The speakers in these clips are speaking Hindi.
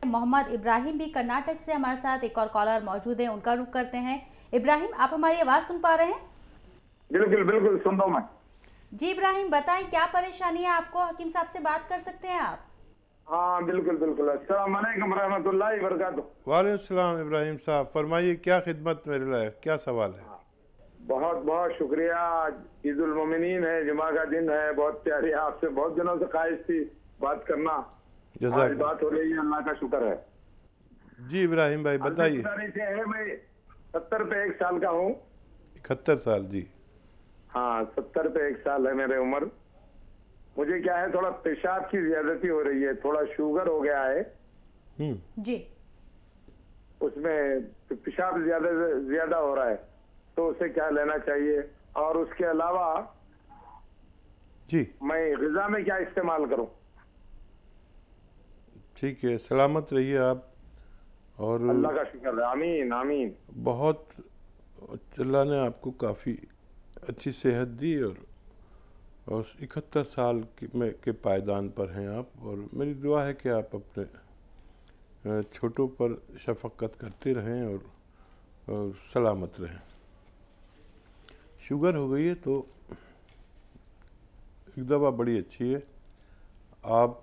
मोहम्मद इब्राहिम भी कर्नाटक से हमारे साथ एक और कॉलर मौजूद है, उनका रुख करते हैं। इब्राहिम, आप हमारी आवाज़ सुन पा रहे हैं? बिल्कुल बिल्कुल सुन रहा हूं मैं। जी इब्राहिम, बताएं क्या परेशानी है आपको? हकीम साहब से बात कर सकते हैं आप? हाँ बिल्कुल बिल्कुल। अस्सलाम वालेकुम रहमतुल्लाहि व बरकातुहू। वालेकुम सलाम इब्राहिम साहब, फरमाइए क्या खिदमत मेरे लिए, क्या सवाल है? बहुत बहुत शुक्रिया। आज ईद उल मोमिनीन है, जुमा का दिन है। बहुत प्यारी, आपसे बहुत दिनों से ख्वाहिश थी बात करना। आज बात हो रही है, अल्लाह का शुक्र है। जी इब्राहिम भाई बताइए। मैं 70 पे 1 साल का हूँ। 71 साल? जी हाँ, 70 पे 1 साल है मेरी उम्र। मुझे क्या है, थोड़ा पेशाब की ज्यादती हो रही है, थोड़ा शुगर हो गया है जी। उसमें पेशाब ज्यादा हो रहा है, तो उसे क्या लेना चाहिए? और उसके अलावा जी मैं ग़िज़ा में क्या इस्तेमाल करूं? ठीक है, सलामत रहिए आप। और अल्लाह का शुक्र है, आमीन आमीन। बहुत अल्लाह ने आपको काफ़ी अच्छी सेहत दी और 71 साल के पायदान पर हैं आप। और मेरी दुआ है कि आप अपने छोटों पर शफ़क़त करते रहें और सलामत रहें। शुगर हो गई है तो एक दवा बड़ी अच्छी है। आप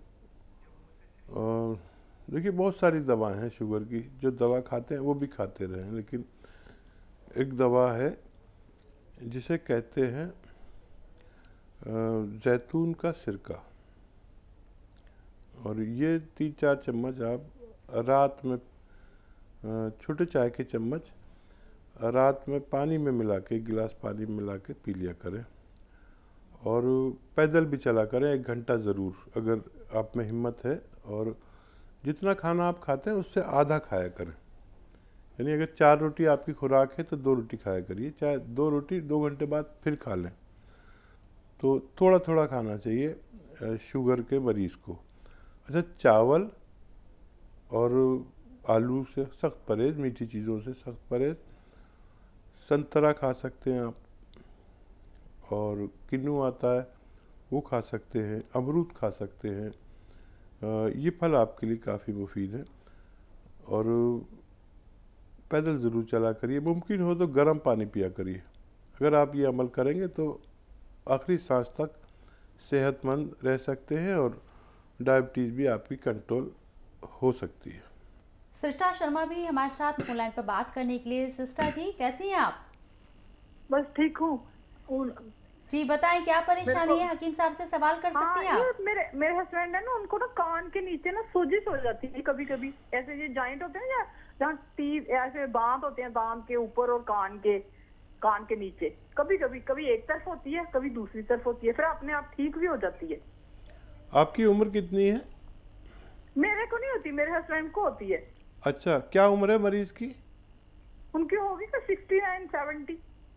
देखिए, बहुत सारी दवाएं हैं शुगर की, जो दवा खाते हैं वो भी खाते रहें, लेकिन एक दवा है जिसे कहते हैं जैतून का सिरका। और ये 3-4 चम्मच आप रात में, छोटे चाय के चम्मच रात में पानी में मिला के, गिलास पानी में मिला के पी लिया करें। और पैदल भी चला करें 1 घंटा ज़रूर, अगर आप में हिम्मत है। और जितना खाना आप खाते हैं उससे आधा खाया करें। यानी अगर 4 रोटी आपकी खुराक है तो 2 रोटी खाया करिए, चाहे 2 रोटी 2 घंटे बाद फिर खा लें। तो थोड़ा थोड़ा खाना चाहिए शुगर के मरीज़ को। अच्छा, चावल और आलू से सख्त परहेज़, मीठी चीज़ों से सख्त परहेज़। संतरा खा सकते हैं आप, और किन्नू आता है वो खा सकते हैं, अमरूद खा सकते हैं। ये फल आपके लिए काफ़ी मुफीद है। और पैदल ज़रूर चला करिए, मुमकिन हो तो गर्म पानी पिया करिए। अगर आप ये अमल करेंगे तो आखिरी सांस तक सेहतमंद रह सकते हैं और डायबिटीज़ भी आपकी कंट्रोल हो सकती है। सिस्टर शर्मा भी हमारे साथ फोन लाइन पर बात करने के लिए। सिस्टर जी, कैसी हैं आप? बस ठीक हूँ। जी बताएं क्या परेशानी है, हकीम साहब से सवाल कर सकती हैं आप। मेरे हस्बैंड है ना, उनको ना कान के नीचे ना सोजिश हो जाती है कभी कभी। ऐसे ये जॉइंट होते हैं ना, जहाँ टीथ ऐसे दांत होते हैं, दांत के ऊपर और कान के नीचे, कभी कभी कभी एक तरफ होती है, कभी दूसरी तरफ होती है, फिर अपने आप ठीक भी हो जाती है। आपकी उम्र कितनी है? मेरे को नहीं होती, मेरे हस्बैंड को होती है। अच्छा, क्या उम्र है मरीज की? उनकी होगी 69-70।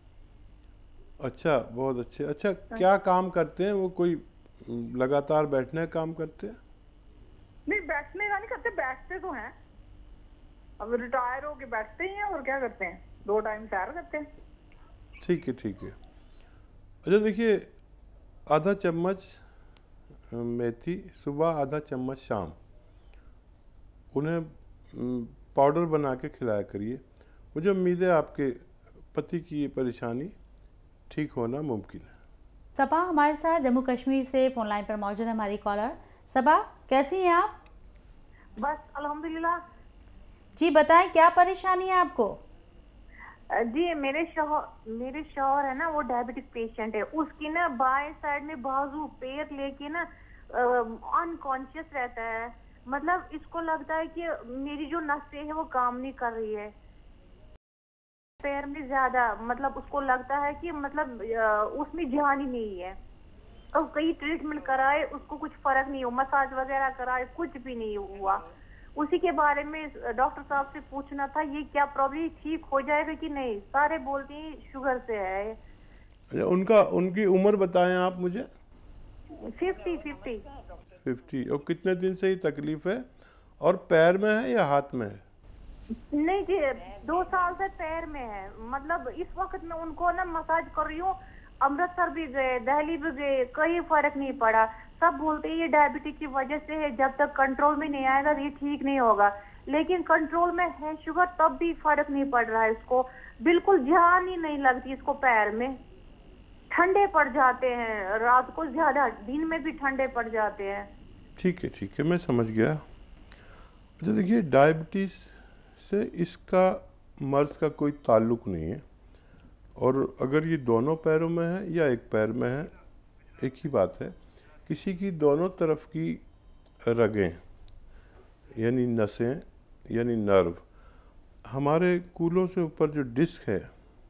अच्छा, बहुत अच्छे। अच्छा, क्या काम करते हैं वो? कोई लगातार बैठने का काम करते हैं? नहीं, बैठने का नहीं करते, बैठते तो हैं, अब रिटायर हो के बैठते ही हैं, और क्या करते हैं, 2 टाइम सैर करते हैं। ठीक है ठीक है। अच्छा देखिए, आधा चम्मच मेथी सुबह, आधा चम्मच शाम, उन्हें पाउडर बना के खिलाया करिए। मुझे उम्मीद है आपके पति की ये परेशानी ठीक होना मुमकिन है। सबा हमारे साथ जम्मू कश्मीर से फोन लाइन पर मौजूद है हमारी कॉलर। सबा, कैसी हैं आप? बस अल्हम्दुलिल्लाह। जी बताएं क्या परेशानी है आपको? जी, मेरे शौहर है ना, वो डायबिटिक पेशेंट है। उसकी ना बाएं साइड में बाजू पैर लेके ना अनकॉन्शियस रहता है। मतलब इसको लगता है कि मेरी जो नसें है वो काम नहीं कर रही है। पैर में ज्यादा, मतलब उसको लगता है कि मतलब उसमें जान ही नहीं है। और कई ट्रीटमेंट कराए, उसको कुछ फर्क नहीं हुआ, मसाज वगैरह कराए, कुछ भी नहीं हुआ। उसी के बारे में डॉक्टर साहब से पूछना था, ये क्या प्रॉब्लम ठीक हो जाएगा कि नहीं? सारे बोलते हैं शुगर से है। अच्छा, उनकी उम्र बताएं आप मुझे। 50। और कितने दिन से ही तकलीफ है? और पैर में है या हाथ में है? नहीं जी, 2 साल से पैर में है। मतलब इस वक्त मैं उनको ना मसाज कर रही हूँ, अमृतसर भी गए, दिल्ली भी गए, कहीं फर्क नहीं पड़ा। सब बोलते हैं ये डायबिटीज की वजह से है, जब तक कंट्रोल में नहीं आएगा ये ठीक नहीं होगा, लेकिन कंट्रोल में है शुगर तब भी फर्क नहीं पड़ रहा है इसको, बिल्कुल जान ही नहीं लगती इसको, पैर में ठंडे पड़ जाते हैं, रात को ज्यादा, दिन में भी ठंडे पड़ जाते हैं। ठीक है, मैं समझ गया। अच्छा देखिए, डायबिटीज़ से इसका मर्ज का कोई ताल्लुक नहीं है, और अगर ये दोनों पैरों में है या एक पैर में है एक ही बात है। किसी की दोनों तरफ की रगें यानी नसें यानी नर्व, हमारे कूलों से ऊपर जो डिस्क है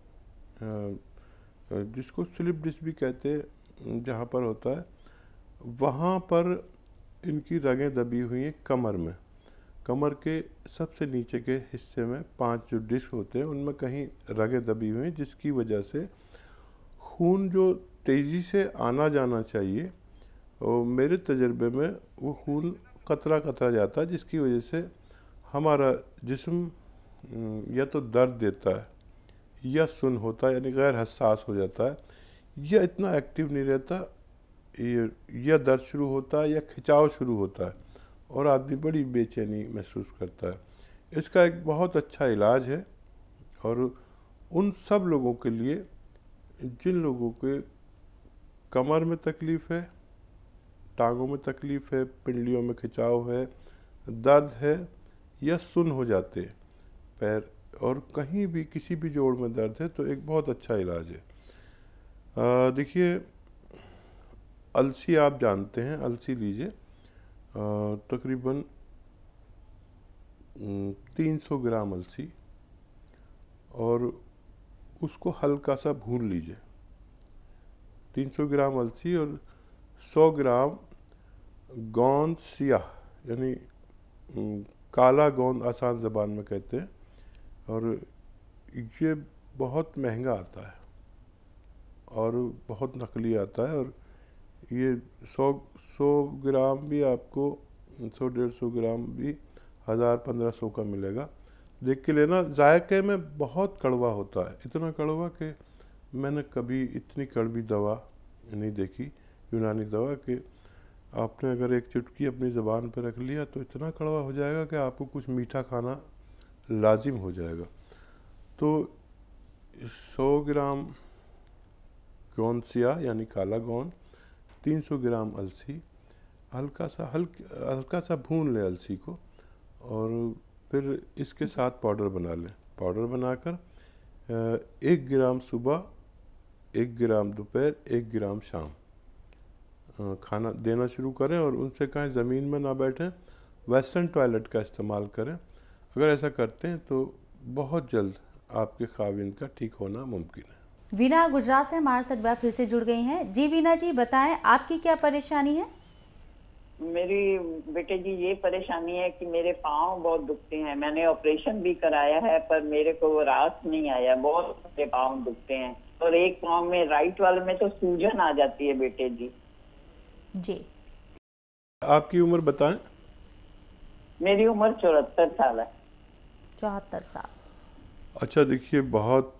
जिसको स्लिप डिस्क भी कहते हैं, जहाँ पर होता है वहाँ पर इनकी रगें दबी हुई हैं कमर में। कमर के सबसे नीचे के हिस्से में 5 जो डिस्क होते हैं उनमें कहीं रगें दबी हुई हैं, जिसकी वजह से खून जो तेज़ी से आना जाना चाहिए और मेरे तजर्बे में वो खून कतरा कतरा जाता है, जिसकी वजह से हमारा जिस्म या तो दर्द देता है या सुन्न होता है यानी गैर हसास हो जाता है, या इतना एक्टिव नहीं रहता, या दर्द शुरू होता है या खिंचाव शुरू होता है और आदमी बड़ी बेचैनी महसूस करता है। इसका एक बहुत अच्छा इलाज है, और उन सब लोगों के लिए जिन लोगों के कमर में तकलीफ़ है, टांगों में तकलीफ़ है, पिंडलियों में खिंचाव है, दर्द है या सुन्न हो जाते हैं पैर, और कहीं भी किसी भी जोड़ में दर्द है, तो एक बहुत अच्छा इलाज है। देखिए, अलसी आप जानते हैं, अलसी लीजिए, तकरीबन 300 ग्राम अलसी, और उसको हल्का सा भून लीजिए। 300 ग्राम अलसी और 100 ग्राम गोंद सियाह यानी काला गोंद आसान ज़बान में कहते हैं, और ये बहुत महंगा आता है और बहुत नकली आता है, और ये 100 ग्राम भी आपको 100-150 ग्राम भी 1000-1500 का मिलेगा। देख के लेना, जायके में बहुत कड़वा होता है, इतना कड़वा कि मैंने कभी इतनी कड़वी दवा नहीं देखी, यूनानी दवा, कि आपने अगर एक चुटकी अपनी ज़बान पर रख लिया तो इतना कड़वा हो जाएगा कि आपको कुछ मीठा खाना लाजिम हो जाएगा। तो 100 ग्राम गोंद सियाह यानी काला गोंद, 300 ग्राम अलसी, हल्का सा भून लें अलसी को, और फिर इसके साथ पाउडर बना लें। पाउडर बनाकर 1 ग्राम सुबह, 1 ग्राम दोपहर, 1 ग्राम शाम खाना देना शुरू करें, और उनसे कहें ज़मीन में ना बैठें, वेस्टर्न टॉयलेट का इस्तेमाल करें। अगर ऐसा करते हैं तो बहुत जल्द आपके खाविन का ठीक होना मुमकिन है। वीना गुजरात से हमारे साथ बार फिर से जुड़ गई हैं। जी वीना जी, बताएं आपकी क्या परेशानी है? मेरी बेटे जी ये परेशानी है कि मेरे पाँव बहुत दुखते हैं। मैंने ऑपरेशन भी कराया है पर मेरे को वो राहत नहीं आया, बहुत मेरे पाँव दुखते हैं, और एक पाँव में राइट वाले में तो सूजन आ जाती है बेटे जी। जी, आपकी उम्र बताएं। मेरी उम्र 74 साल है। 74 साल। अच्छा, देखिए, बहुत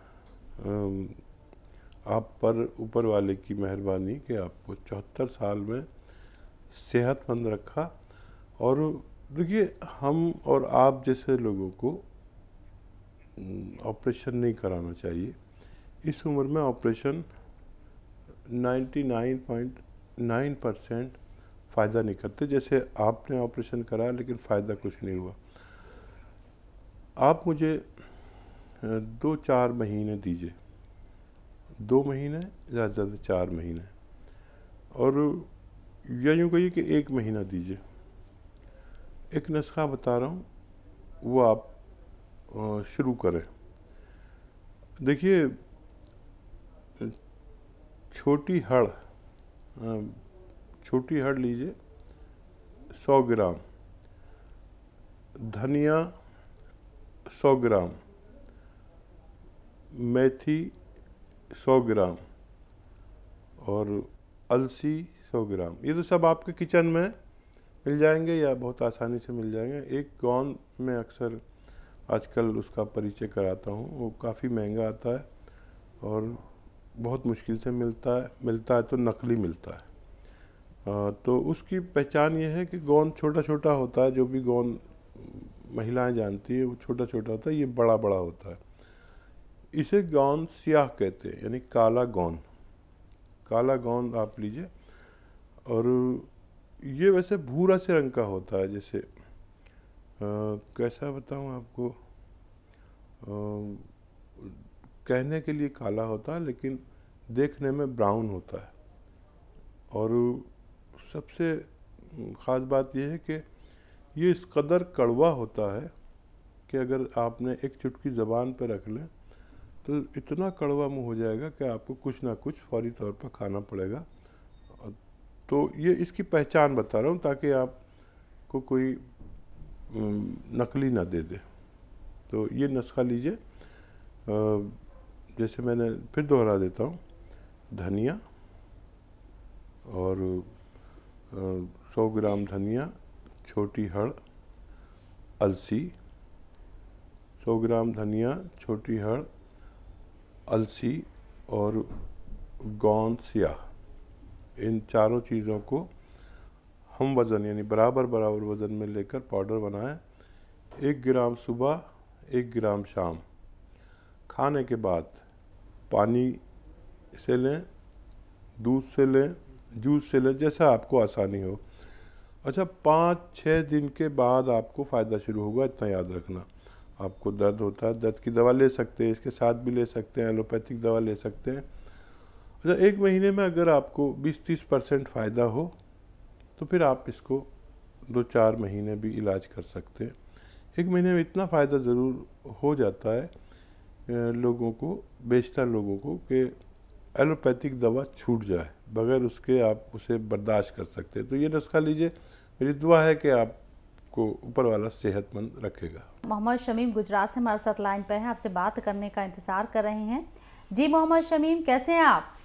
आप पर ऊपर वाले की मेहरबानी कि आपको 74 साल में सेहतमंद रखा। और देखिए, हम और आप जैसे लोगों को ऑपरेशन नहीं कराना चाहिए। इस उम्र में ऑपरेशन 99.9% फ़ायदा नहीं करते। जैसे आपने ऑपरेशन कराया लेकिन फ़ायदा कुछ नहीं हुआ। आप मुझे 2-4 महीने दीजिए, 2 महीने ज़्यादा से ज़्यादा 4 महीने, और या यूँ कहिए कि 1 महीना दीजिए। एक नुस्खा बता रहा हूँ, वो आप शुरू करें। देखिए, छोटी हड़ लीजिए 100 ग्राम, धनिया 100 ग्राम, मेथी 100 ग्राम और अलसी 100 ग्राम। ये तो सब आपके किचन में मिल जाएंगे या बहुत आसानी से मिल जाएंगे। एक गोंद में अक्सर आजकल उसका परिचय कराता हूँ, वो काफ़ी महंगा आता है और बहुत मुश्किल से मिलता है तो नकली मिलता है। तो उसकी पहचान ये है कि गोंद छोटा छोटा होता है, जो भी गोंद महिलाएं जानती है वो छोटा छोटा होता है, ये बड़ा बड़ा होता है। इसे गोंद स्याह कहते हैं, यानी काला गोंद। काला गोंद आप लीजिए, और ये वैसे भूरा से रंग का होता है। जैसे कैसा बताऊं आपको, कहने के लिए काला होता है लेकिन देखने में ब्राउन होता है। और सबसे ख़ास बात यह है कि ये इस कदर कड़वा होता है कि अगर आपने एक चुटकी ज़बान पर रख लें तो इतना कड़वा मुंह हो जाएगा कि आपको कुछ ना कुछ फौरी तौर पर खाना पड़ेगा। तो ये इसकी पहचान बता रहा हूँ ताकि आपको कोई नकली ना दे दे। तो ये नुस्खा लीजिए, जैसे मैंने फिर दोहरा देता हूँ, धनिया और 100 ग्राम धनिया, छोटी हड़, अलसी, 100 ग्राम धनिया, छोटी हड़, अलसी और गोंद स्याह, इन चारों चीज़ों को हम वज़न यानी बराबर बराबर वज़न में लेकर पाउडर बनाएं। 1 ग्राम सुबह, 1 ग्राम शाम। खाने के बाद पानी से लें, दूध से लें, जूस से लें, जैसा आपको आसानी हो। अच्छा, 5-6 दिन के बाद आपको फ़ायदा शुरू होगा, इतना याद रखना। आपको दर्द होता है, दर्द की दवा ले सकते हैं, इसके साथ भी ले सकते हैं, एलोपैथिक दवा ले सकते हैं। अच्छा, 1 महीने में अगर आपको 20-30% फ़ायदा हो तो फिर आप इसको 2-4 महीने भी इलाज कर सकते हैं। 1 महीने में इतना फ़ायदा ज़रूर हो जाता है लोगों को, बेशतर लोगों को, कि एलोपैथिक दवा छूट जाए, बगैर उसके आप उसे बर्दाश्त कर सकते हैं। तो ये नुस्खा लीजिए, मेरी दुआ है कि आपको ऊपर वाला सेहतमंद रखेगा। मोहम्मद शमीम गुजरात से हमारे साथ लाइन पर हैं, आपसे बात करने का इंतज़ार कर रहे हैं। जी मोहम्मद शमीम, कैसे हैं आप?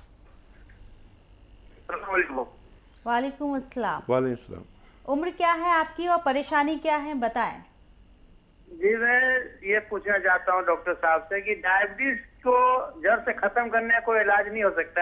वालेकुम अस्सलाम। वालेकुम अस्सलाम। उम्र क्या है आपकी और परेशानी क्या है, बताएं। जी, मैं ये पूछना चाहता हूँ डॉक्टर साहब से कि डायबिटीज को जड़ से खत्म करने का कोई इलाज नहीं हो सकता?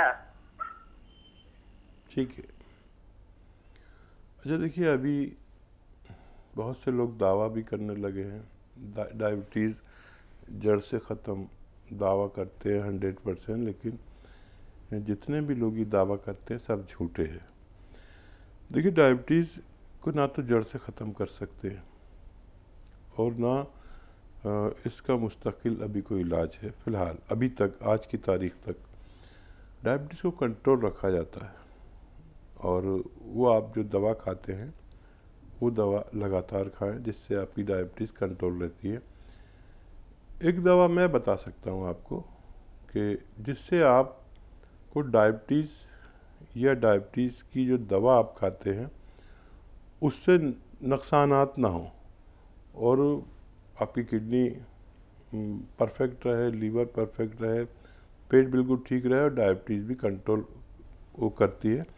ठीक है। अच्छा, देखिए, अभी बहुत से लोग दावा भी करने लगे हैं डायबिटीज़ जड़ से ख़त्म, दावा करते हैं 100%, लेकिन जितने भी लोग ये दावा करते हैं सब झूठे हैं। देखिए, डायबिटीज़ को ना तो जड़ से ख़त्म कर सकते हैं और ना इसका मुस्तकिल अभी कोई इलाज है। फ़िलहाल अभी तक, आज की तारीख़ तक, डायबिटीज़ को कंट्रोल रखा जाता है, और वो आप जो दवा खाते हैं वो दवा लगातार खाएं, जिससे आपकी डायबिटीज़ कंट्रोल रहती है। एक दवा मैं बता सकता हूँ आपको कि जिससे आपको डायबिटीज़ या डायबिटीज़ की जो दवा आप खाते हैं उससे नुकसानात ना हो, और आपकी किडनी परफेक्ट रहे, लीवर परफेक्ट रहे, पेट बिल्कुल ठीक रहे, और डायबिटीज़ भी कंट्रोल वो करती है।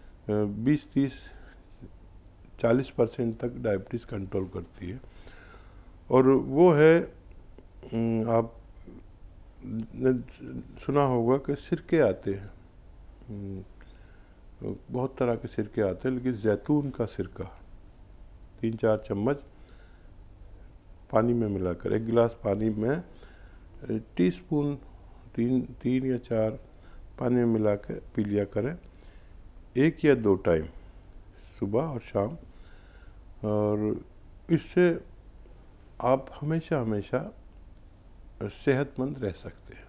20-30-40% तक डायबिटीज़ कंट्रोल करती है। और वो है, आप ने सुना होगा कि सिरके आते हैं, बहुत तरह के सिरके आते हैं, लेकिन जैतून का सिरका 3-4 चम्मच पानी में मिलाकर, 1 गिलास पानी में टीस्पून 3 या 4 पानी में मिलाकर पी लिया करें, 1 या 2 टाइम, सुबह और शाम। और इससे आप हमेशा हमेशा सेहतमंद रह सकते हैं।